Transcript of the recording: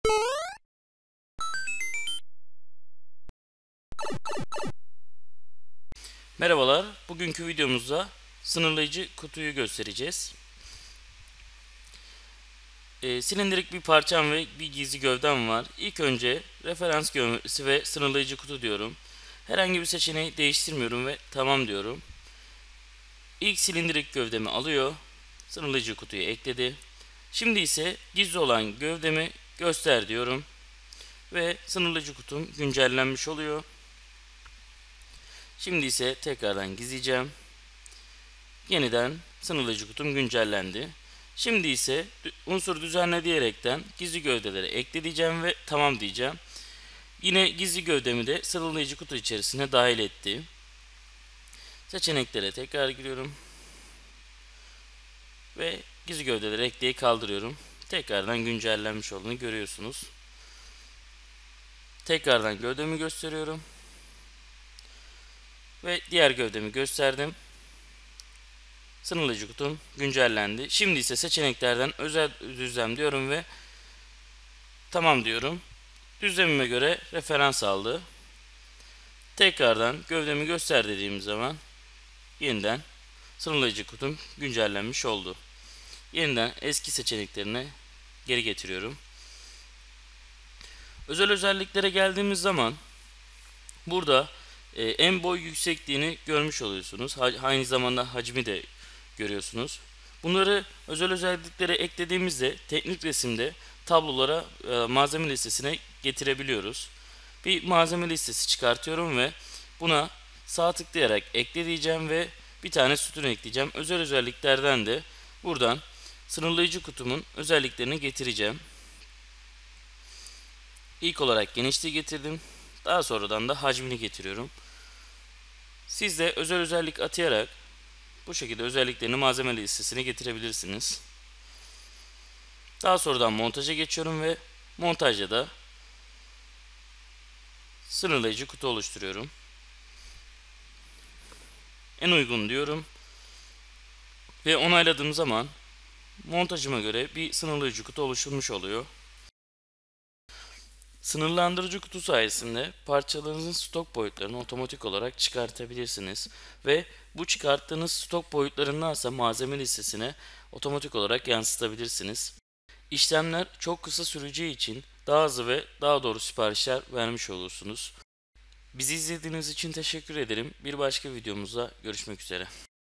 Merhabalar, bugünkü videomuzda sınırlayıcı kutuyu göstereceğiz. Silindirik bir parçam ve bir gizli gövdem var. İlk önce referans gövdesi ve sınırlayıcı kutu diyorum. Herhangi bir seçeneği değiştirmiyorum ve tamam diyorum. İlk silindirik gövdemi alıyor, sınırlayıcı kutuyu ekledi. Şimdi ise gizli olan gövdemi göster diyorum ve sınırlayıcı kutum güncellenmiş oluyor. Şimdi ise tekrardan gizleyeceğim. Yeniden sınırlayıcı kutum güncellendi. Şimdi ise unsur düzenle diyerekten gizli gövdeleri ekle diyeceğim ve tamam diyeceğim. Yine gizli gövdemi de sınırlayıcı kutu içerisine dahil etti. Seçeneklere tekrar giriyorum. Ve gizli gövdeleri ekleyip kaldırıyorum. Tekrardan güncellenmiş olduğunu görüyorsunuz. Tekrardan gövdemi gösteriyorum. Ve diğer gövdemi gösterdim. Sınırlayıcı kutum güncellendi. Şimdi ise seçeneklerden özel düzlem diyorum ve tamam diyorum. Düzlemime göre referans aldı. Tekrardan gövdemi göster dediğim zaman yeniden sınırlayıcı kutum güncellenmiş oldu. Yeniden eski seçeneklerine geri getiriyorum. Özel özelliklere geldiğimiz zaman burada en boy yüksekliğini görmüş oluyorsunuz. Aynı zamanda hacmi de görüyorsunuz. Bunları özel özelliklere eklediğimizde teknik resimde tablolara malzeme listesine getirebiliyoruz. Bir malzeme listesi çıkartıyorum ve buna sağ tıklayarak ekle diyeceğim ve bir tane sütun ekleyeceğim. Özel özelliklerden de buradan sınırlayıcı kutumun özelliklerini getireceğim. İlk olarak genişliği getirdim. Daha sonradan da hacmini getiriyorum. Siz de özel özellik atayarak bu şekilde özelliklerini malzeme listesine getirebilirsiniz. Daha sonradan montaja geçiyorum ve montajda da sınırlayıcı kutu oluşturuyorum. En uygun diyorum ve onayladığım zaman montajıma göre bir sınırlayıcı kutu oluşturmuş oluyor. Sınırlandırıcı kutu sayesinde parçalarınızın stok boyutlarını otomatik olarak çıkartabilirsiniz ve bu çıkarttığınız stok boyutlarını ise malzeme listesine otomatik olarak yansıtabilirsiniz. İşlemler çok kısa süreceği için daha hızlı ve daha doğru siparişler vermiş olursunuz. Bizi izlediğiniz için teşekkür ederim. Bir başka videomuzda görüşmek üzere.